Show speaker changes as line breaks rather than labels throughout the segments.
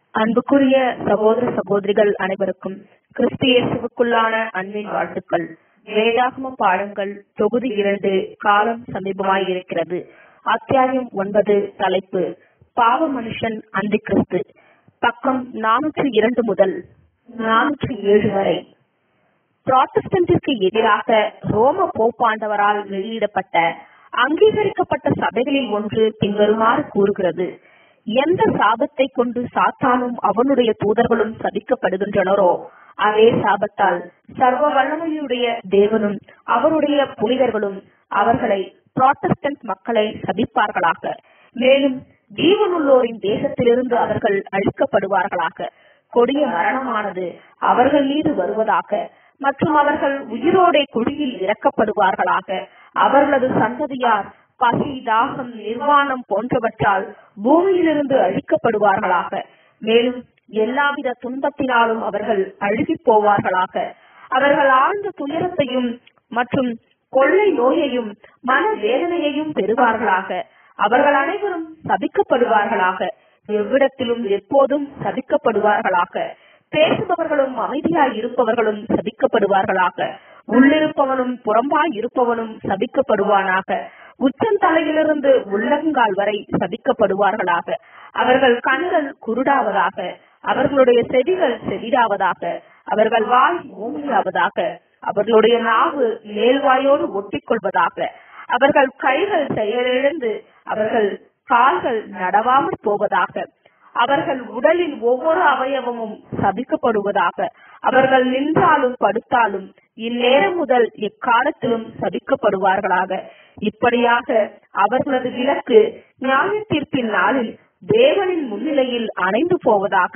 அன்புக்குரிய சகோதர சகோதரிகள் அனைவருக்கும் கிறிஸ்து இயேசுவுக்குள்ளான அன்பின் வாழ்த்துக்கள். வேதாகம பாடங்கள் தொகுதி 2 காலம் சமீபமாய் இருக்கிறது. அத்தியாயம் 9 தலைப்பு பாவ மனுஷன் அந்தி கிறிஸ்து. பக்கம் 402 முதல் 407 வரை. புராட்டஸ்டன்டிற்கு எதிராக ரோம போப்பாண்டவரால் வெளியிடப்பட்ட அங்கீகரிக்கப்பட்ட சபைகளில் ஒன்று பின்வருமாறு கூறுகிறது: எந்த சாபத்தை கொண்டு சாத்தானும் அவனுடைய தூதர்களும் சபிக்கப்படுகின்றனரோ அதே சாபத்தால் சர்வ வல்லமையுடைய தேவனும் அவருடைய புனிதர்களும் அவர்களை புராட்டஸ்டன்ட் மக்களை சபிப்பார்களாக. மேலும் ஜீவனுள்ளோரின் தேசத்திலிருந்து அவர்கள் அழிக்கப்படுவார்களாக. கொடிய மரணமானது அவர்கள் மீது வருவதாக மற்றும் அவர்கள் உயிரோடே குழியில் இறக்கப்படுவார்களாக. அவர்களது சந்ததியார் பசி, தாகம், நிர்வாணம் போன்றவற்றால் பூமியிலிருந்து அழிக்கப்படுவார்களாக. மேலும் எல்லாவித துன்பத்தினாலும் அவர்கள் அழுகி போவார்களாக. அவர்கள் ஆழ்ந்த துயரத்தையும் மற்றும் கொள்ளை நோயையும் மன வேதனையையும் பெறுவார்களாக. அவர்கள் அனைவரும் சபிக்கப்படுவார்களாக. எவ்விடத்திலும் எப்போதும் சபிக்கப்படுவார்களாக. பேசுபவர்களும் அமைதியாய் இருப்பவர்களும் சபிக்கப்படுவார்களாக. உள்ளிருப்பவனும் புறம்பாய் இருப்பவனும் சபிக்கப்படுவானாக. உச்சந்தலையிலிருந்து உள்ளங்கால் வரை சபிக்கப்படுவார்களாக. அவர்கள் கண்கள் குருடாவதாக. அவர்களுடைய செவிகள் செவிடாவதாக. அவர்கள் வாய் ஊமையாவதாக. அவர்களுடைய நாவு மேல்வாயோடு ஒட்டிக்கொள்வதாக. அவர்கள் கைகள் செயலிழந்து அவர்கள் கால்கள் நடவாமற் போவதாக. அவர்கள் உடலின் ஒவ்வொரு அவயவமும் சபிக்கப்படுவதாக. அவர்கள் நின்றாலும் படுத்தாலும் இந்நேரம் முதல் எக்காலத்திலும் சபிக்கப்படுவார்களாக. இப்படியாக அவர்களது விளக்கு நியாய தீர்ப்பின் நாளில் தேவனின் முன்னிலையில் அணைந்து போவதாக.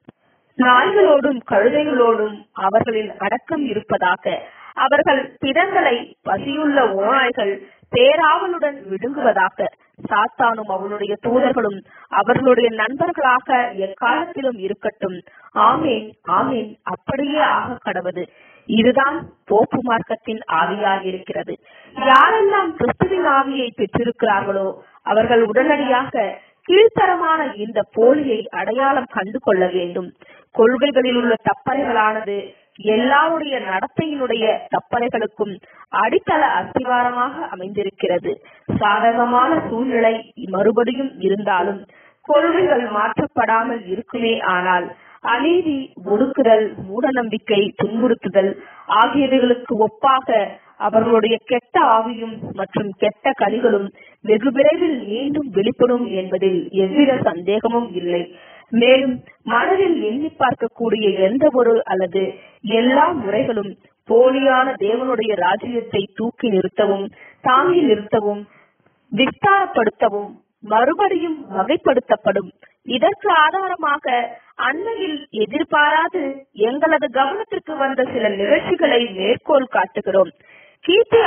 நாய்களோடும் கழுதைகளோடும் அவர்களின் அடக்கம் இருப்பதாக. அவர்கள் பிடங்களை பசியுள்ள ஓநாய்கள் பேராவலுடன் விழுங்குவதாக. சாத்தானும் அவனுடைய தூதர்களும் அவர்களுடைய நண்பர்களாக எக்காலத்திலும் இருக்கட்டும். ஆமேன், ஆமேன். அப்படியே ஆக கடவது. இதுதான் போப்பு மார்க்கத்தின் ஆவியாக இருக்கிறது. யாரெல்லாம் கிறிஸ்துவின் ஆவியை பெற்றிருக்கிறார்களோ அவர்கள் உடனடியாக கீழ்த்தரமான இந்த போலியை அடையாளம் கண்டு கொள்ள வேண்டும். கொள்கைகளில் உள்ள தப்பறைகளானது எல்லாருடைய நடத்தையினுடைய தப்பறைகளுக்கும் அடித்தள அஸ்திவாரமாக அமைந்திருக்கிறது. சாதகமான சூழ்நிலை மறுபடியும் இருந்தாலும் கொள்கைகள் மாற்றப்படாமல் இருக்குமே. ஆனால் அநீதி, ஒடுக்குதல், மூடநம்பிக்கை, துன்புறுத்துதல் ஆகியவைகளுக்கு ஒப்பாக அவர்களுடைய கெட்ட ஆவியும் மற்றும் கெட்ட கனிகளும் வெகு விரைவில் மீண்டும் வெளிப்படும் என்பதில் எவ்வித சந்தேகமும் இல்லை. மேலும் மனதில் எண்ணி பார்க்கக்கூடிய எந்த ஒரு அல்லது எல்லா முறைகளும் போலியான தேவனுடைய ராஜ்யத்தை தூக்கி நிறுத்தவும், தாங்கி நிறுத்தவும், விஸ்தாரப்படுத்தவும் மறுபடியும் வகைப்படுத்தப்படும். இதற்கு ஆதாரமாக அண்மையில் எதிர்பாராது எங்களது கவனத்திற்கு வந்த சில நிகழ்ச்சிகளை மேற்கோள் காட்டுகிறோம். கிபி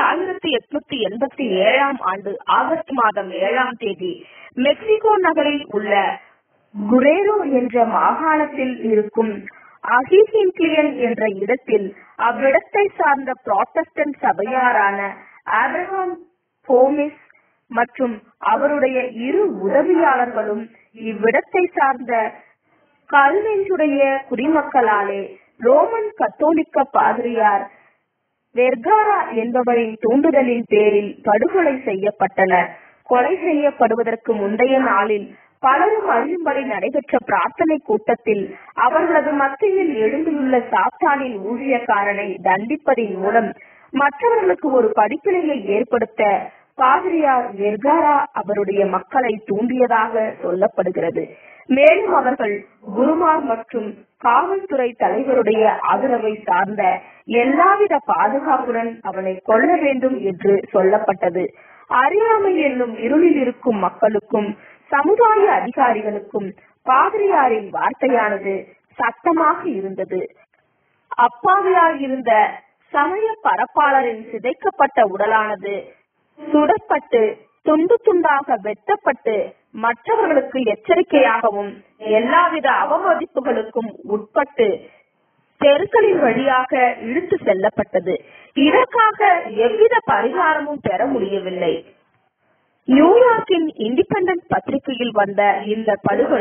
1887 ஆண்டு ஆகஸ்ட் மாதம் 7ஆம் தேதி மெக்சிகோ நகரில் உள்ள குரேரோ என்ற மாகாணத்தில் இருக்கும் அஹிசின்கிலியன் என்ற இடத்தில் அவ்விடத்தை சார்ந்த புராட்டஸ்டன்ட் சபையாரான ஆபிரகாம் போமிஸ் மற்றும் அவருடைய 2 உதவியாளர்களும் இவ்விடத்தை சார்ந்த கல்வெஞ்சுடைய குடிமக்களாலே ரோமன் கத்தோலிக்க பாதிரியார் வெர்காரா என்பவரின் தூண்டுதலின் பேரில் படுகொலை செய்யப்பட்டனர். கொலை செய்யப்படுவதற்கு முந்தைய நாளில் பலரும் அறியும்படி நடைபெற்ற பிரார்த்தனை கூட்டத்தில் அவர்களது மத்தியில் எழுந்துள்ள சாத்தானின் ஊழியக்காரனை தண்டிப்பதின் மூலம் மற்றவர்களுக்கு ஒரு படிப்பினையை ஏற்படுத்த பாதிரியார் வெர்காரா அவருடைய மக்களை தூண்டியதாக சொல்லப்படுகிறது. மேலும் அவர்கள் குருமார் மற்றும் காவல்துறை தலைவருடைய ஆதரவை சார்ந்த எல்லாவித பாதுகாப்புடன் அவனை கொல்ல வேண்டும் என்று சொல்லப்பட்டது. அறியாமை என்னும் இருளில் இருக்கும் மக்களுக்கும் சமுதாய அதிகாரிகளுக்கும் பாதிரியாரின் வார்த்தையானது சத்தமாக இருந்தது. அப்பாவியால் இருந்த சமய பரப்பாளரின் சிதைக்கப்பட்ட உடலானது சுடப்பட்டு துண்டு துண்டாக வெட்டப்பட்டு மற்றவர்களுக்கு எச்சரிக்கையாகவும் எல்லாவித அவமதிப்புகளுக்கும் உட்பட்டு தெருக்களின் வழியாக இழுத்து செல்லப்பட்டது. இதற்காக எவ்வித பரிகாரமும் பெற முடியவில்லை. நியூயார்க்கின் இண்டிபெண்டன்ட் பத்திரிகையில் வந்த இந்த படுகொலை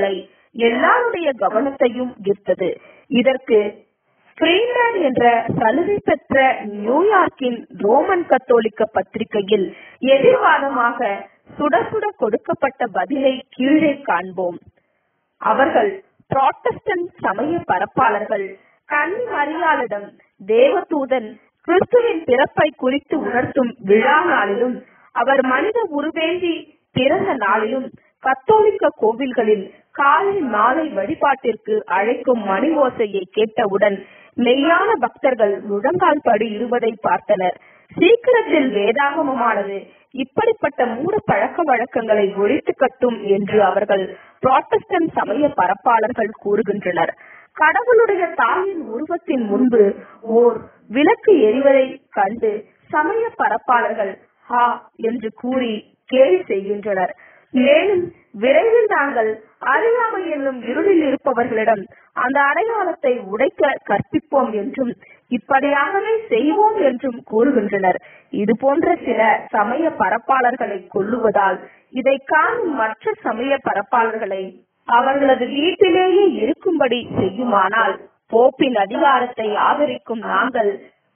எல்லாருடைய கவனத்தையும் ஈர்த்தது. இதற்கு ஃப்ரீமேன் என்ற சலுகை பெற்ற நியூயார்க்கின் ரோமன் கத்தோலிக்க பத்திரிகையில் எதிர்வாதமாக சுட சுட கொடுக்கப்பட்ட பதிலை கீழே காண்போம். அவர்கள் புராட்டஸ்டன்ட் சமய பரப்பாளர்கள் கன்னி மரியாளிடம் தேவதூதன் கிறிஸ்துவின் பிறப்பை குறித்து உணர்த்தும் விழா நாளிலும் அவர் மனித உருவேந்தி பிறந்த நாளிலும் கத்தோலிக்க கோவில்களில் காலை மாலை வழிபாட்டிற்கு அழைக்கும் மணி ஓசையை கேட்டவுடன் மெய்யான பக்தர்கள் முழங்கால் படி இடுவதை பார்த்தனர். சீக்கிரத்தில் வேதாகமமானது இப்படிப்பட்ட மூட பழக்க வழக்கங்களை ஒழித்து கட்டும் என்று அவர்கள் புராட்டஸ்டன்ட் சமய பரப்பாளர்கள் கூறுகின்றனர். கடவுளுடைய தாயின் உருவத்தின் முன்பு ஓர் விளக்கு எரிவதை கண்டு சமய பரப்பாளர்கள் ஹா என்று கூறி கேலி செய்கின்றனர். மேலும் விரைவில் நாங்கள் அறியாமை என்னும் இருளில் இருப்பவர்களிடம் அந்த அடையாளத்தை உடைக்க கற்பிப்போம் என்றும் இப்படியாகவே செய்வோம் என்றும் கூறுகின்றனர். இது போன்ற சில சமய பரப்பாளர்களை கொல்லுவதால் இதை காணும் மற்ற சமய பரப்பாளர்களை அவர்களது வீட்டிலேயே இருக்கும்படி செய்யுமானால் போப்பின் அதிகாரத்தை ஆதரிக்கும் நாங்கள்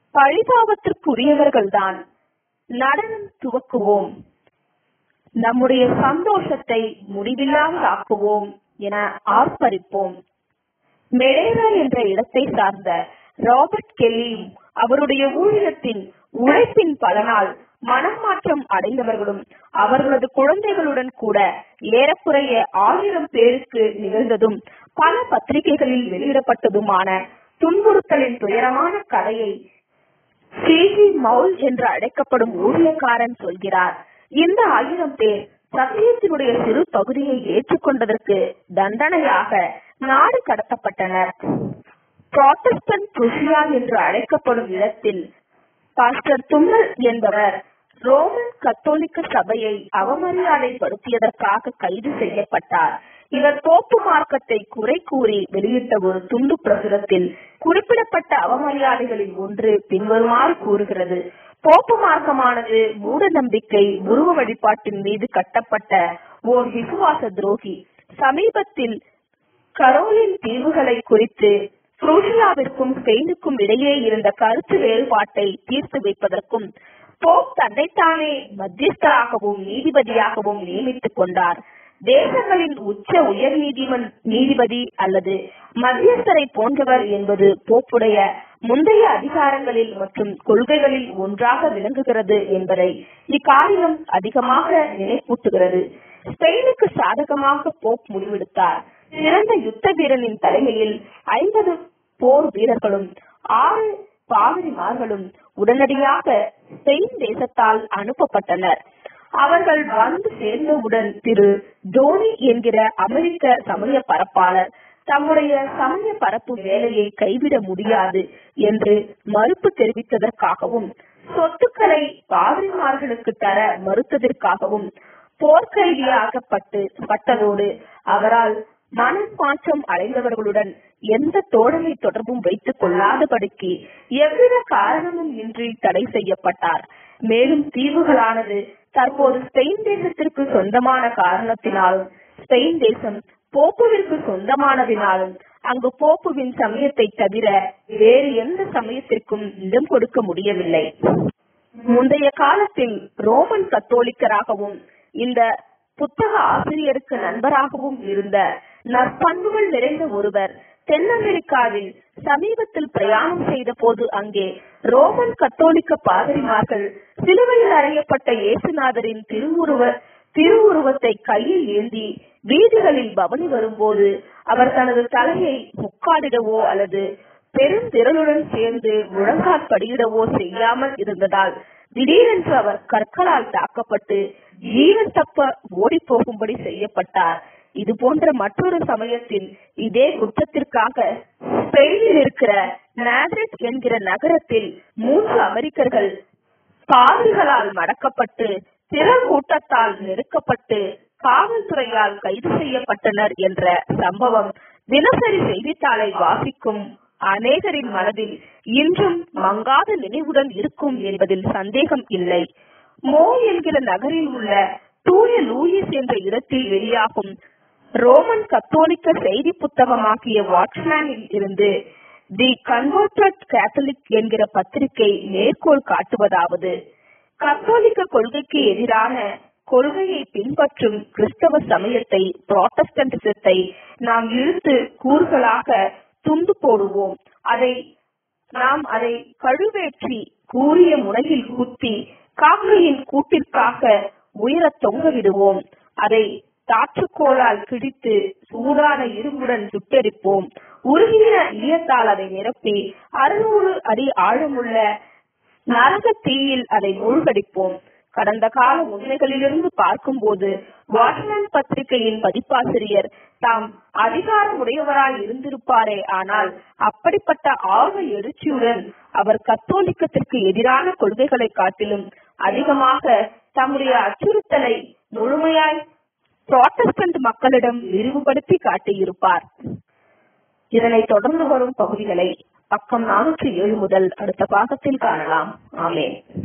பழிபாவத்திற்குரியவர்கள்தான். நடனம் துவக்குவோம், நம்முடைய சந்தோஷத்தை முடிவில்லாமலாக்குவோம் என ஆர்ப்பரிப்போம். மெடேரா என்ற இடத்தை சார்ந்த ராபர்ட் கெல்லியும் அவருடைய ஊழியத்தின் உழைப்பின் பலனால் மனம் மாற்றம் அடைந்தவர்களும் அவர்களது குழந்தைகளுடன் கூட ஏறக்குறைய 1000 பேருக்கு நிகழ்ந்ததும் பல பத்திரிகைகளில் வெளியிடப்பட்டதுமான துன்புறுத்தலின் துயரமான கதையை சிஜி மவுல் என்று அழைக்கப்படும் ஊழியக்காரன் சொல்கிறார். இந்த 1000 பேர் சத்தியத்தினுடைய சிறு பகுதியை ஏற்றுக்கொண்டதற்கு தண்டனையாக நாடு கடத்தப்பட்டனர். புராட்டஸ்டன்ட் புருஷியா என்று அழைக்கப்படும் இடத்தில் பாஸ்டர் தும்மல் என்பவர் ரோமன் கத்தோலிக்க சபையை அவமரியாதைப்படுத்தியதற்காக கைது செய்யப்பட்டார். இவர் போப்பு மார்க்கத்தை குறை கூறி வெளியிட்ட ஒரு துண்டு பிரசுரத்தில் குறிப்பிடப்பட்ட அவமரியாதைகளில் ஒன்று பின்வருமாறு கூறுகிறது. போப்பு மார்க்கமானது மூட நம்பிக்கை உருவ வழிபாட்டின் மீது கட்டப்பட்ட ஓர் விசுவாச துரோகி. சமீபத்தில் கரோலின் தீவுகளை குறித்து புரூசியாவிற்கும் ஸ்பெயினுக்கும் இடையே இருந்த கருத்து வேறுபாட்டை தீர்த்து வைப்பதற்கும் போப் தன்னைத்தானே மத்தியஸ்தராகவும் நீதிபதியாகவும் நியமித்துக் கொண்டார். தேசங்களின் உச்ச உயர் நீதிபதி அல்லது மத்தியஸ்தரை போன்றவர் என்பது போப்புடைய முந்தைய அதிகாரங்களில் மற்றும் கொள்கைகளில் ஒன்றாக விளங்குகிறது என்பதை இக்காரியம் அதிகமாக நினைப்பூட்டுகிறது. ஸ்பெயினுக்கு சாதகமாக போப் முடிவெடுத்தார். சிறந்த யுத்த வீரனின் தலைமையில் 50 போர் வீரர்களும் 6 பாதிரிமார்களும் உடனடியாக ஸ்பெயின் தேசத்தால் அனுப்பப்பட்டனர். அவர்கள் வந்து சேர்ந்தவுடன் திரு டோனி என்கிற அமெரிக்க சமய பரப்பாளர் தம்முடைய சமய பரப்பு வேலையை கைவிட முடியாது என்று மறுப்பு தெரிவித்ததற்காகவும் சொத்துக்களை பாதிரிமார்களுக்கு தர மறுத்ததற்காகவும் போர்க்கைதியாக்கப்பட்டதோடு அவரால் மனம் மாற்றம் அடைந்தவர்களுடன் எந்த தோழமை தொடர்பும் வைத்துக் கொள்ளாதபடிக்கு எவ்வித காரணமும் இன்றி தடை செய்யப்பட்டார். மேலும் தீவுகளானது தற்போது ஸ்பெயின் தேசத்திற்கு சொந்தமான காரணத்தினாலும் ஸ்பெயின் தேசம் போப்புவிற்கு சொந்தமானதினாலும் அங்கு போப்புவின் சமயத்தை தவிர வேறு எந்த சமயத்திற்கும் இடம் கொடுக்க முடியவில்லை. முந்தைய காலத்தில் ரோமன் கத்தோலிக்கராகவும் இந்த புத்தக ஆசிரியருக்கு நண்பராகவும் இருந்த நற்பண்புகள் நிறைந்த ஒருவர் தென் அமெரிக்காவில் சமீபத்தில் பிரயாணம் செய்த போது அங்கே ரோமன் கத்தோலிக்க பாதிரிமார்கள் சிலுவையில் அறையப்பட்ட இயேசுநாதரின் திருவுருவத்தை கையில் ஏந்தி வீதிகளில் பவனி வரும்போது அவர் தனது தலையை முக்காடிடவோ அல்லது பெருந்திரளுடன் சேர்ந்து முழங்கால் படியிடவோ செய்யாமல் இருந்ததால் திடீரென்று அவர் கற்களால் தாக்கப்பட்டு ஜீவன் தப்ப ஓடி போகும்படி செய்யப்பட்டார். இது போன்ற மற்றொரு சமயத்தில் இதே குற்றத்திற்காக ஸ்பெயினில் இருக்கிற நாசரேத் என்கிற நகரத்தில் 3 அமெரிக்கர்கள் பாவிகளால் மடக்கப்பட்டு திரள் கூட்டத்தால் நெருக்கப்பட்டு காவல்துறையால் கைது செய்யப்பட்டனர் என்ற சம்பவம் தினசரி செய்தித்தாளை வாசிக்கும் அநேகரின் மனதில் இன்றும் மங்காத நினைவுடன் இருக்கும் என்பதில் சந்தேகம் இல்லை. மோ என்கிற நகரில் உள்ள தூய லூயிஸ் என்ற இடத்தில் வெளியாகும் ரோமன் கத்தோலிக்க செய்தி புத்தகமாகிய வாட்ச்மேனில் இருந்து தி கன்வர்டட் கேத்தலிக் என்கிற பத்திரிகை மேற்கோள் காட்டுவதாவது: கத்தோலிக்க கொள்கைக்கு எதிரான கொள்கையை பின்பற்றும் கிறிஸ்தவ சமயத்தை, புராட்டஸ்டன்டிசத்தை நாம் இழுத்து கூறுகளாக துண்டு போடுவோம். நாம் அதை கழுவேற்றி கூறிய முனையில் குத்தி காக்கையின் கூட்டிற்காக உயர தொங்க விடுவோம். அதை தாற்றுக்கோளால் கிழித்து சூடான இரும்புடன் சுட்டெரிப்போம். உருகின ஈயத்தால் அதை நிரப்பி 600 அடி ஆழமுள்ள நரக தீயில் அதை மூழ்கடிப்போம். கடந்த கால உண்மைகளிலிருந்து பார்க்கும்போது வாட்ச்மேன் பத்திரிகையின் பதிப்பாசிரியர் தாம் அதிகாரமுடையவராய் இருந்திருப்பாரே, ஆனால் அப்படிப்பட்ட ஆர்வ எழுச்சியுடன் அவர் கத்தோலிக்கத்திற்கு எதிரான கொள்கைகளை காட்டிலும் அதிகமாக தம்முடைய அச்சுறுத்தலை முழுமையாய் புராட்டஸ்டன்ட் மக்களிடம் விரிவுபடுத்தி காட்டியிருப்பார். இதனை தொடர்ந்து வரும் பகுதிகளை பக்கம் 407 முதல் அடுத்த பாகத்தில் காணலாம். ஆமென்.